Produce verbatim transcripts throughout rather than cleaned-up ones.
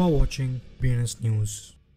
You are watching B N S News.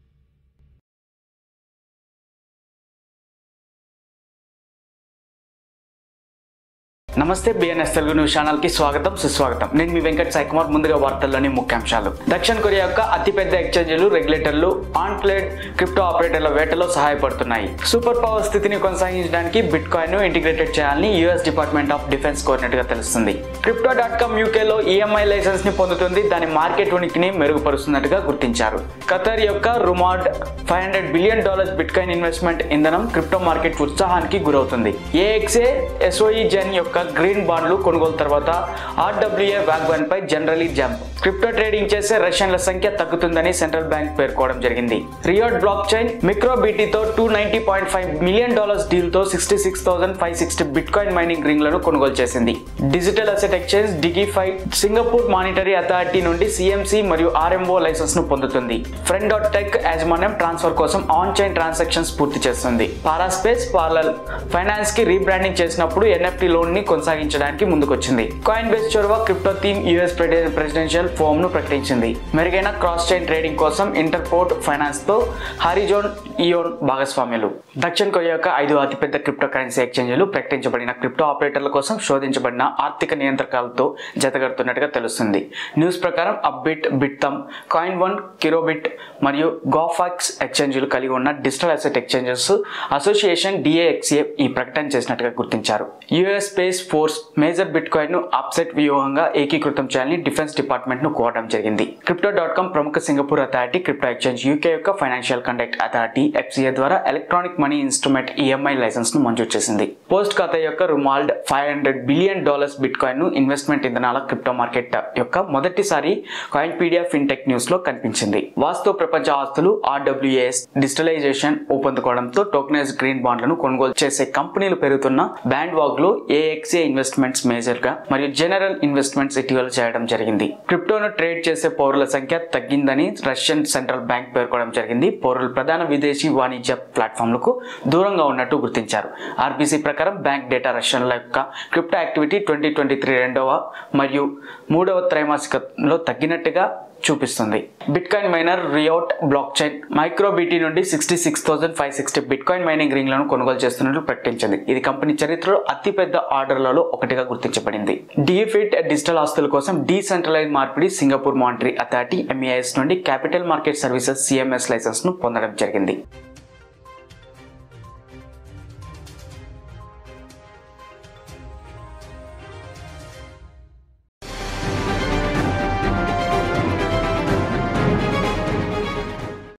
నమస్తే BNS Telugu news channel కి స్వాగతం సుస్వాగతం. నేను మీ వెంకట్ సాయి కుమార్. ముందుగా వార్తల్లోని ముఖ్యాంశాలు. దక్షిణ కొరియా యొక్క అతిపెద్ద ఎక్స్చేంజ్లు రెగ్యులేటర్లు ఆన్ప్లేడ్ క్రిప్టో ఆపరేటర్ల వేటలో సహాయపడుతున్నాయి. సూపర్ పవర్ స్థితిని కొనసాగించడానికి బిట్ కాయిన్ ను ఇంటిగ్రేటెడ్ చేయాలని యుఎస్ డిపార్ట్మెంట్ ఆఫ్ డిఫెన్స్ కోరినట్టుగా తెలుస్తుంది. క్రిప్టో డాట్ కామ్ యూకేలో ఈఎంఐ లైసెన్స్ ని పొందుతుంది. దాని మార్కెట్ ఉనికిని మెరుగుపరుస్తున్నట్టుగా గుర్తించారు. ఖతర్ యొక్క rumoured five hundred billion dollars bitcoin investment ఇంధనం క్రిప్టో మార్కెట్ ఉత్సాహానికి గురవుతుంది. ఏఎక్స్ఏ ఎస్ఓఈ జెన్ యొక్క గ్రీన్ బాండ్లు కొనుగోలు తర్వాత ఆర్డబ్ల్యూఏ వ్యాగ్వన్ పై జనరలీ జంప్. క్రిప్టో ట్రేడింగ్ చేసే రష్యన్ల సంఖ్య తగ్గుతుందని సెంట్రల్ బ్యాంక్ పేర్కోవడం జరిగింది. Riot blockchain మిక్రోబీటీతో two ninety point five million dollars deal తో sixty six thousand five sixty bitcoin mining rig లను కొనుగోలు చేసింది. Digital asset exchange DigiFT Singapore monetary authority నుండి సిఎంసి మరియు ఆర్ఎంఓ లైసెన్స్ ను పొందుతుంది. ఫ్రెండ్ డాట్ టెక్ యాజమాన్యం transfer కోసం ఆన్ చైన్ ట్రాన్సాక్షన్స్ పూర్తి చేస్తుంది. పారాస్పేస్ పార్లల్ ఫైనాన్స్ కి రీబ్రాండింగ్ చేసినప్పుడు ఎన్ఎఫ్టీ లోన్ ని కొనసాగించడానికి ముందుకొచ్చింది. కాయిన్ బేస్ చొరవ crypto theme US presidential forum ను ప్రకటించింది. మెరుగైన క్రాస్ చైన్ ట్రేడింగ్ కోసం ఇంటర్పోర్ట్ ఫైనాన్స్ తో హారిజోన్ ఇయోన్ భాగస్వామ్యులు. దక్షిణ కొరియా యొక్క ఐదు అతిపెద్ద క్రిప్టో కరెన్సీ ఎక్స్చేంజ్లు ప్రకటించబడిన క్రిప్టో ఆపరేటర్ల కోసం శోధించబడిన ఆర్థిక నియంత్రకాలతో జతగడుతున్నట్టుగా తెలుస్తుంది. న్యూస్ ప్రకారం అప్బిట్, బిట్తమ్, కాయిన్ వన్, కిరోబిట్ మరియు గోఫాక్స్ ఎక్స్చేంజ్లు కలిగి ఉన్న digital asset exchanges association DAXA ఈ ప్రకటన చేసినట్టుగా గుర్తించారు. US space force major bitcoin ను ఆప్సెట్ వ్యూహంగా ఏకీకృతం చేయాలని డిఫెన్స్ డిపార్ట్మెంట్ ను కోరడం జరిగింది. క్రిప్టో డాట్ కామ్ ప్రముఖ Singapore authority, crypto exchange UK యొక్క ఫైనాన్షియల్ కండక్ట్ అథారిటీ ఎఫ్సిఏ ద్వారా electronic money instrument EMI licence ను మంజూరు చేసింది. పోస్ట్ ఖాతా యొక్క rumoured five hundred billion dollars bitcoin ను ఇన్వెస్ట్మెంట్ ఇంధనాల క్రిప్టో మార్కెట్ యొక్క మొదటిసారి కాయిన్పీడియా ఫిన్టెక్ న్యూస్ లో కనిపించింది. వాస్తవ ప్రపంచ ఆస్తులు ఆర్డబ్ల్యూఏఎస్ డిజిటలైజేషన్ ఊపందుకోవడంతో టోకెనైజ్ గ్రీన్ బాండ్లను కొనుగోలు చేసే కంపెనీలు పెరుగుతున్న బ్యాండ్ వాగ్ లో ఏఎక్స్ఏ ఇన్వెస్ట్మెంట్స్ మేజర్ గా మరియు జనరల్ ఇన్వెస్ట్మెంట్స్ ఇటీవల చేయడం జరిగింది. క్రిప్టోను ట్రేడ్ చేసే పౌరుల సంఖ్య తగ్గిందని రష్యన్ సెంట్రల్ బ్యాంక్ పేర్కొనడం జరిగింది. పౌరులు ప్రధాన విదేశీ వాణిజ్య ప్లాట్ఫామ్లకు దూరంగా ఉన్నట్టు గుర్తించారు. ఆర్బీసీ ప్రకారం బ్యాంక్ డేటా రష్యన్ల యొక్క crypto activity twenty twenty three రెండవ మరియు మూడవ త్రైమాసికంలో తగ్గినట్టుగా చూపిస్తుంది. Bitcoin miner Riot blockchain MicroBT నుండి sixty six thousand five sixty bitcoin mining rig లను కొనుగోలు చేస్తున్నట్లు ప్రకటించింది. ఇది కంపెనీ చరిత్రలో అతిపెద్ద ఆర్డర్లలో ఒకటిగా గుర్తించబడింది. డిఫిట్ డిజిటల్ ఆస్తుల కోసం డీసెంట్రలైజ్ మార్పిడి సింగపూర్ మానిటరీ అథారిటీ ఎంఈఐఎస్ నుండి capital market services CMS licence ను పొందడం జరిగింది.